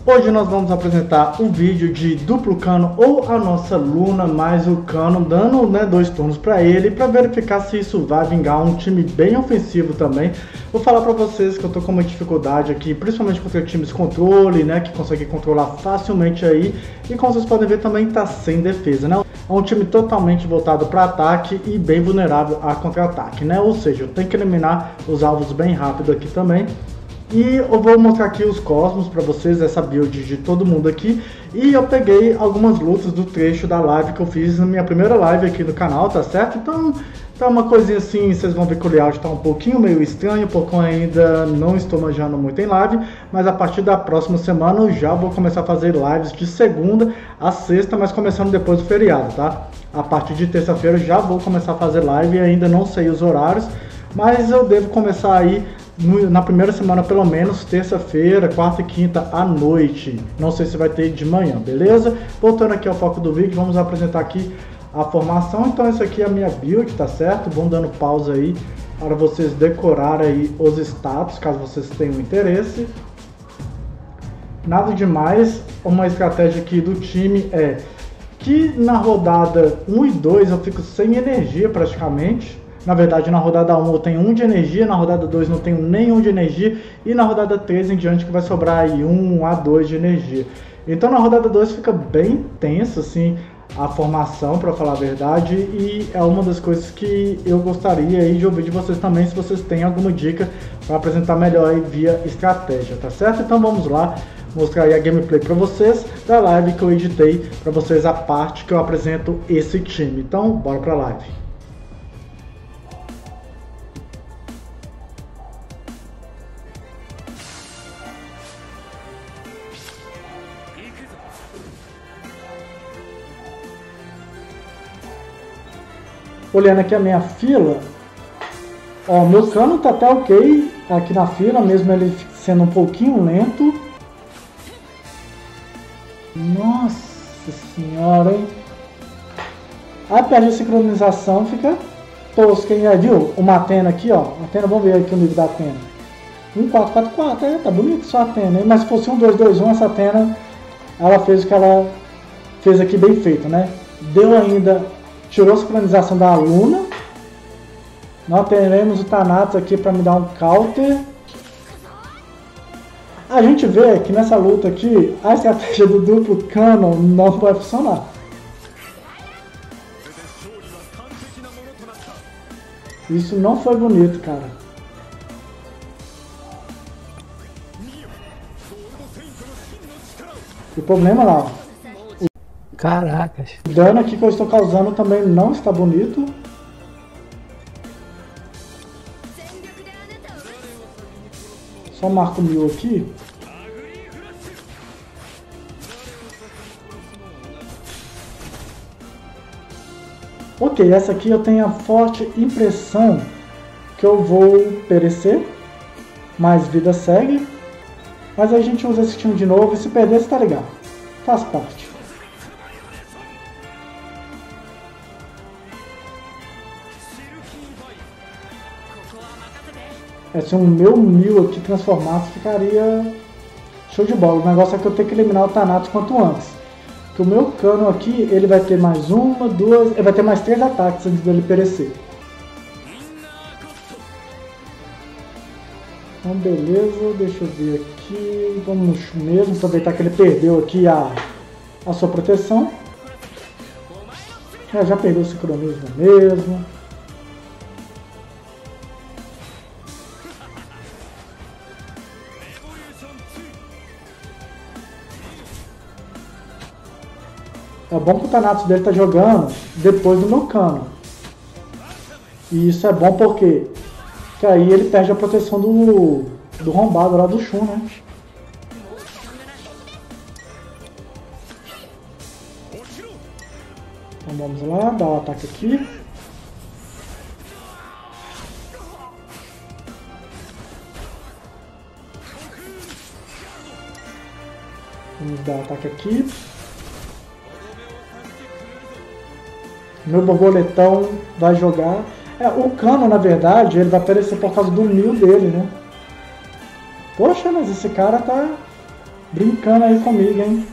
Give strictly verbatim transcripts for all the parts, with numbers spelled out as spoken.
Hoje nós vamos apresentar o vídeo de duplo Cano ou a nossa Luna mais o Cano, dando né, dois turnos para ele, para verificar se isso vai vingar um time bem ofensivo também. Vou falar para vocês que eu tô com uma dificuldade aqui, principalmente contra times controle, né, que conseguem controlar facilmente aí, e como vocês podem ver também tá sem defesa, né? É um time totalmente voltado para ataque e bem vulnerável a contra-ataque, né? Ou seja, eu tenho que eliminar os alvos bem rápido aqui também. E eu vou mostrar aqui os cosmos para vocês, essa build de todo mundo aqui. E eu peguei algumas lutas do trecho da live que eu fiz na minha primeira live aqui no canal, tá certo? Então, tá uma coisinha assim, vocês vão ver que o layout tá um pouquinho meio estranho, porque eu ainda não estou manjando muito em live. Mas a partir da próxima semana eu já vou começar a fazer lives de segunda a sexta, mas começando depois do feriado, tá? A partir de terça-feira eu já vou começar a fazer live e ainda não sei os horários, mas eu devo começar aí No, na primeira semana pelo menos, terça-feira, quarta e quinta à noite. Não sei se vai ter de manhã, beleza? Voltando aqui ao foco do vídeo, vamos apresentar aqui a formação. Então essa aqui é a minha build, tá certo? Vão dando pausa aí para vocês decorarem aí os status, caso vocês tenham interesse. Nada demais. Uma estratégia aqui do time é que na rodada um e dois eu fico sem energia praticamente. Na verdade, na rodada um eu tenho um de energia, na rodada dois não tenho nenhum de energia, e na rodada três em diante que vai sobrar aí um a dois de energia. Então na rodada dois fica bem tenso assim a formação, para falar a verdade, e é uma das coisas que eu gostaria aí de ouvir de vocês também, se vocês têm alguma dica para apresentar melhor aí via estratégia, tá certo? Então vamos lá mostrar aí a gameplay para vocês da live que eu editei para vocês, a parte que eu apresento esse time. Então bora para a live. Olhando aqui a minha fila, ó, meu cano tá até ok aqui na fila, mesmo ele sendo um pouquinho lento. Nossa senhora, hein? Aí perde a sincronização, fica tosca, hein? Aí, viu? Uma Athena aqui, ó. Athena, vamos ver aqui o nível da Athena. um quatro quatro quatro, é, tá bonito só a Athena, hein? Mas se fosse um dois dois um, essa Athena, ela fez o que ela fez aqui bem feito, né? Deu ainda... Tirou a sincronização da Luna. Nós teremos o Thanatos aqui para me dar um counter. A gente vê que nessa luta aqui a estratégia do duplo Cano não vai funcionar. Isso não foi bonito, cara. O problema lá, ó. Caracas. O dano aqui que eu estou causando também não está bonito. Só marco mil aqui. Ok, essa aqui eu tenho a forte impressão que eu vou perecer. Mas vida segue. Mas aí a gente usa esse time de novo e se perder, você tá ligado. Faz parte. É, se o meu mil aqui transformasse, ficaria show de bola. O negócio é que eu tenho que eliminar o Thanatos quanto antes. Porque o meu cano aqui, ele vai ter mais uma, duas... Ele vai ter mais três ataques antes dele perecer. Então beleza, deixa eu ver aqui. Vamos no Shu mesmo, aproveitar que ele perdeu aqui a, a sua proteção. É, já perdeu o sincronismo mesmo. É bom que o Thanatos dele tá jogando depois do meu cano. E isso é bom porque que aí ele perde a proteção do, do rombado lá do Shu, né? Então vamos lá, dar o ataque aqui. Vamos dar o ataque aqui. Meu borboletão vai jogar. É, o cano, na verdade, ele vai aparecer por causa do mil dele, né? Poxa, mas esse cara tá Brincando aí comigo, hein?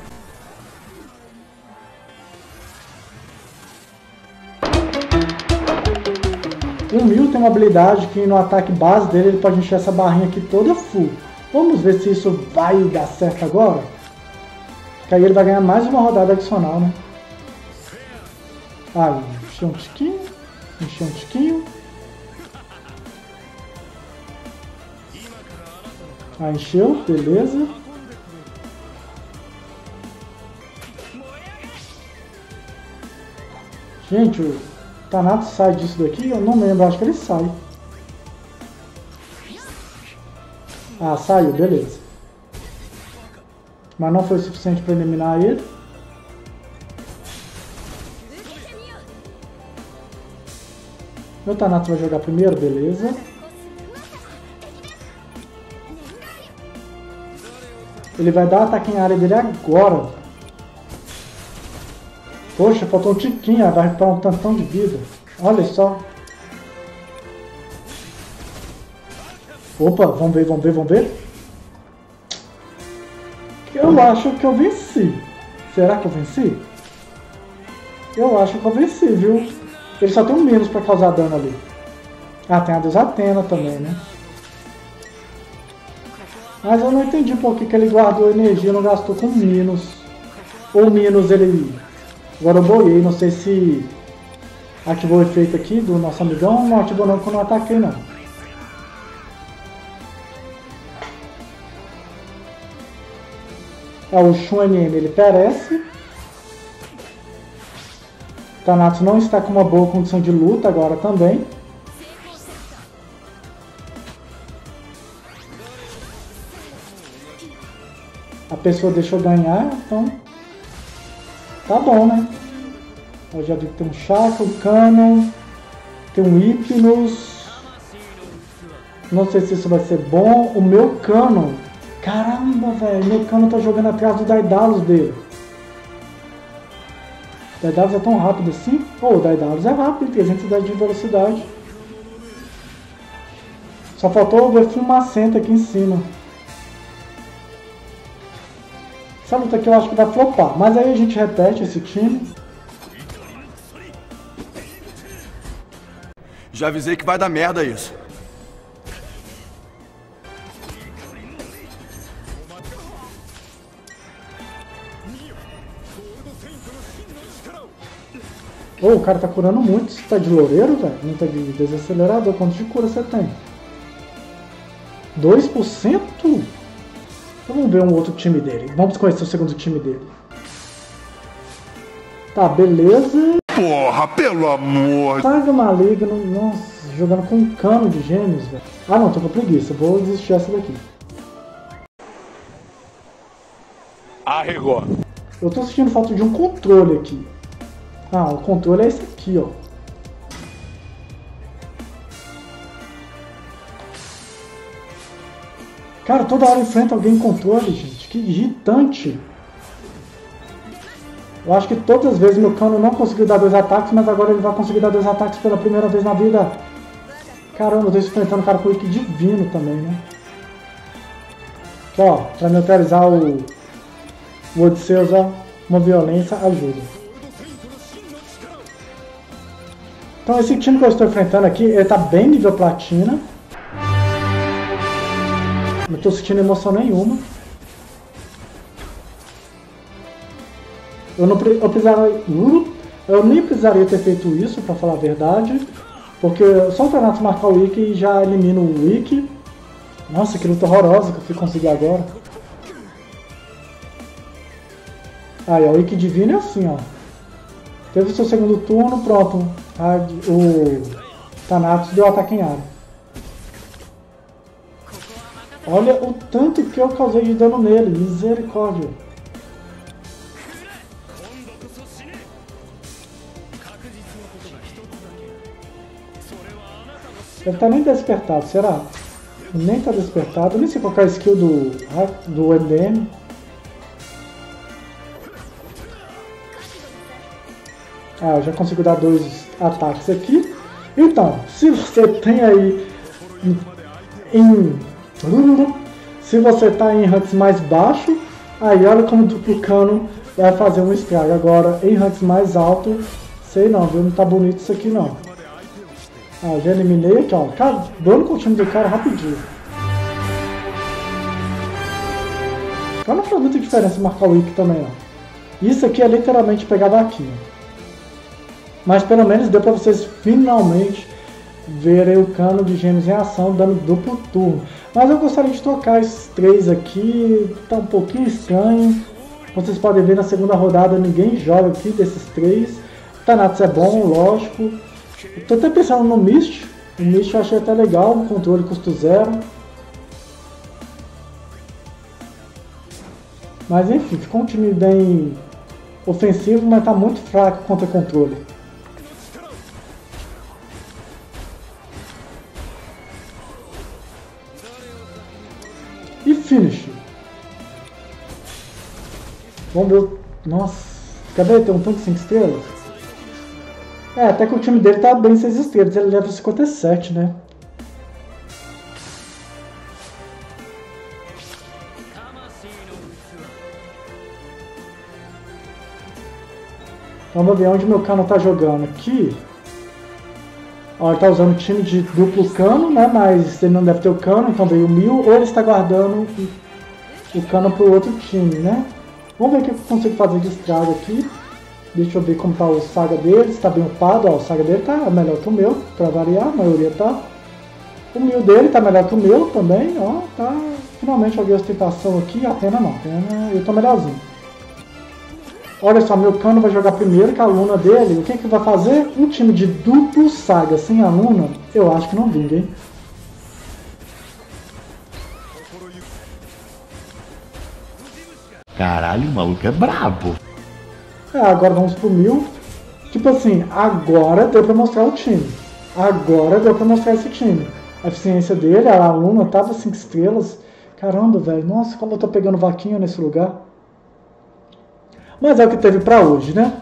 O Mil tem uma habilidade que no ataque base dele ele pode encher essa barrinha aqui toda full. Vamos ver se isso vai dar certo agora. Que aí ele vai ganhar mais uma rodada adicional, né? Aí, encheu um tiquinho. Encheu um tiquinho. Ah, encheu, beleza. Gente, o Thanatos sai disso daqui? Eu não lembro, acho que ele sai. Ah, saiu, beleza. Mas não foi o suficiente para eliminar ele. Meu Thanatos vai jogar primeiro, beleza. Ele vai dar ataque em área dele agora. Poxa, faltou um tiquinho, vai recuperar um tantão de vida. Olha só. Opa, vamos ver, vamos ver, vamos ver. Eu acho que eu venci. Será que eu venci? Eu acho que eu venci, viu? Ele só tem um menos para causar dano ali. Ah, tem a deusa Atena também, né? Mas eu não entendi por que, que ele guardou energia e não gastou com Minos. Ou Minos ele... Agora eu boiei, não sei se ativou o efeito aqui do nosso amigão. Não ativou não, porque eu não ataquei não. É, o Shun M M ele perece. Thanatos não está com uma boa condição de luta agora também. A pessoa deixou ganhar, então tá bom, né? Eu já vi que tem um Chakra, um Canon, tem um Hypnos. Não sei se isso vai ser bom. O meu Canon, caramba, velho, meu Canon tá jogando atrás do Daedalus dele. O Daedalus é tão rápido assim? Pô, o Daedalus é rápido, trezentos e dez de velocidade. Só faltou ver Fumacenta aqui em cima. Essa luta aqui eu acho que vai flopar, mas aí a gente repete esse time. Já avisei que vai dar merda isso. Oh, o cara tá curando muito. Você tá de loureiro, velho? Não tá de desacelerador. Quanto de cura você tem? dois por cento? Então vamos ver um outro time dele. Vamos conhecer o segundo time dele. Tá, beleza. Porra, pelo amor. Saga Maligno, nossa, jogando com um cano de gêmeos, velho. Ah não, tô com preguiça, vou desistir essa daqui. Arregou. Eu tô sentindo falta de um controle aqui. Ah, o controle é esse aqui, ó. Cara, toda hora enfrenta alguém em controle, gente. Que irritante. Eu acho que todas as vezes meu Cano não conseguiu dar dois ataques, mas agora ele vai conseguir dar dois ataques pela primeira vez na vida. Caramba, eu tô enfrentando um cara com Wiki divino também, né? Aqui, ó, pra neutralizar o, o Odisseus, ó, uma violência ajuda. Então esse time que eu estou enfrentando aqui, ele tá bem nível platina. Não tô sentindo emoção nenhuma. Eu, não, eu, precisaria, eu nem precisaria ter feito isso, pra falar a verdade. Porque só o Thanatos marcar o Wiki já elimina o Wiki. Nossa, que luta horrorosa que eu fui conseguir agora. Aí, ó, o Wiki Divino é assim, ó. Teve o seu segundo turno, pronto. O Thanatos deu ataque em área. Olha o tanto que eu causei de dano nele, misericórdia. Ele tá nem despertado, será? Nem tá despertado, eu nem sei qual é a skill do, do M D M. Ah, eu já consigo dar dois ataques aqui. Então, se você tem aí em, em se você tá em ranks mais baixo, Aí olha como o duplo cano vai fazer um estrago. Agora em ranks mais alto, sei não, viu? Não tá bonito isso aqui não. Ah, já eliminei aqui, ó. Acabando com o time do cara rapidinho. Cara, não faz muita diferença marcar o Ikki também, ó. Isso aqui é literalmente pegar vaquinha. Mas pelo menos deu pra vocês finalmente verem o cano de gêmeos em ação dando duplo turno. Mas eu gostaria de trocar esses três aqui, tá um pouquinho estranho. Vocês podem ver na segunda rodada ninguém joga aqui desses três. O Thanatos é bom, lógico. Eu tô até pensando no Mist. O Mist eu achei até legal, um controle custo zero. Mas enfim, ficou um time bem ofensivo, mas tá muito fraco contra controle. E finish. Vamos ver. Nossa, cadê? Tem um tanque cinco estrelas? É, até que o time dele tá bem seis estrelas. Ele leva cinquenta e sete, né? Vamos ver onde meu cano tá jogando aqui. Ó, ele tá usando o time de duplo cano, né? Mas ele não deve ter o cano, então veio o mil. Ou ele está guardando o cano pro outro time, né? Vamos ver o que eu consigo fazer de estrago aqui. Deixa eu ver como tá o saga dele, se tá bem upado. Ó, o saga dele tá melhor que o meu, pra variar, a maioria tá. O mil dele tá melhor que o meu também, ó. Tá. Finalmente joguei a ostentação aqui, a pena não, a pena eu tô melhorzinho. Olha só, meu cano vai jogar primeiro, que a Luna dele, o que que vai fazer? Um time de duplo saga sem a Luna, eu acho que não vinga, hein? Caralho, o maluco é brabo. É, agora vamos pro mil. Tipo assim, agora deu pra mostrar o time. Agora deu pra mostrar esse time. A eficiência dele, a Luna tava cinco estrelas. Caramba, velho, nossa, como eu tô pegando vaquinha nesse lugar. Mas é o que teve pra hoje, né?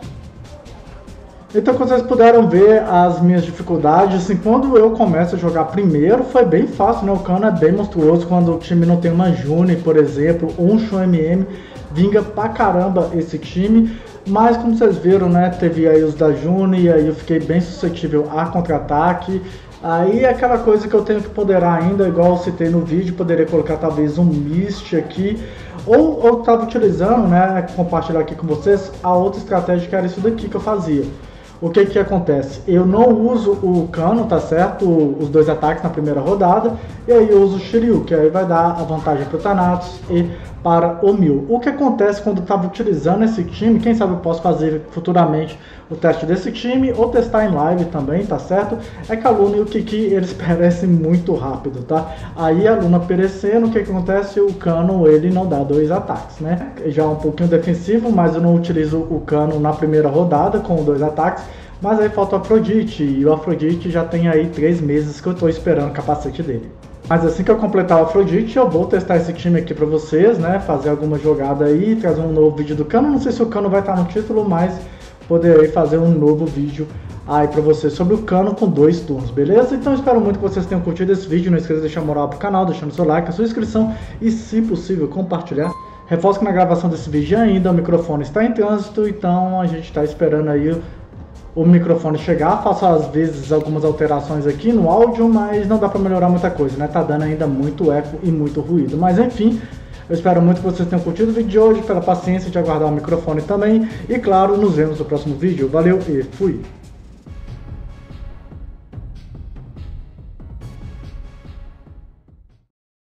Então, como vocês puderam ver as minhas dificuldades, assim, quando eu começo a jogar primeiro, foi bem fácil, né? O cano é bem monstruoso quando o time não tem uma Juni, por exemplo, ou um Shun M M, vinga pra caramba esse time. Mas como vocês viram, né, teve aí os da Juni, e aí eu fiquei bem suscetível a contra-ataque. Aí é aquela coisa que eu tenho que ponderar ainda, igual eu citei no vídeo, poderia colocar talvez um Mist aqui. Ou eu estava utilizando, né, compartilhar aqui com vocês, a outra estratégia que era isso daqui que eu fazia. O que que acontece? Eu não uso o cano, tá certo? Os dois ataques na primeira rodada. E aí eu uso o Shiryu, que aí vai dar a vantagem para o Thanatos e para o Mil. O que acontece quando eu estava utilizando esse time, quem sabe eu posso fazer futuramente o teste desse time, ou testar em live também, tá certo? É que a Luna e o Kiki, eles perecem muito rápido, tá? Aí a Luna perecendo, o que acontece? O cano, ele não dá dois ataques, né? Já é um pouquinho defensivo, mas eu não utilizo o cano na primeira rodada com dois ataques. Mas aí falta o Afrodite, e o Afrodite já tem aí três meses que eu tô esperando o capacete dele. Mas assim que eu completar o Afrodite, eu vou testar esse time aqui pra vocês, né? Fazer alguma jogada aí, trazer um novo vídeo do cano. Não sei se o cano vai estar no título, mas poderei fazer um novo vídeo aí pra vocês sobre o cano com dois turnos, beleza? Então espero muito que vocês tenham curtido esse vídeo. Não esqueça de deixar moral pro canal, deixando seu like, a sua inscrição e, se possível, compartilhar. Reforço que na gravação desse vídeo ainda o microfone está em trânsito, então a gente está esperando aí o microfone chegar. Faço às vezes algumas alterações aqui no áudio, mas não dá pra melhorar muita coisa, né? Tá dando ainda muito eco e muito ruído. Mas enfim, eu espero muito que vocês tenham curtido o vídeo de hoje, pela paciência de aguardar o microfone também. E claro, nos vemos no próximo vídeo. Valeu e fui!